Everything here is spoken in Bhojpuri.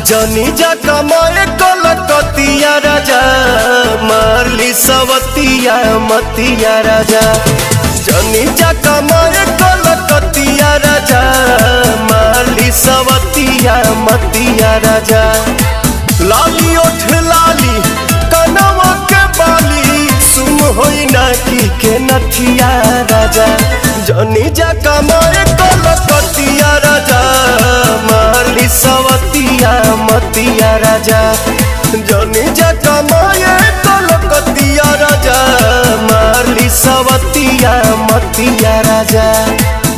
जनी जा कमाए कलकतिया राजा, मारली सवतिया मतिया राजा। जनी जा कमाए कलकतिया राजा, मारली सवतिया मतिया राजा। लाली ओठ लाली कनवा के बाली, सुन होई नाकी के नथिया राजा। जनी जा कमाए कलकतिया राजा, मारली सवतिया मतिया राजा। जनी जा कमाए कलकतिया राजा, मारली सवतिया मतिया राजा।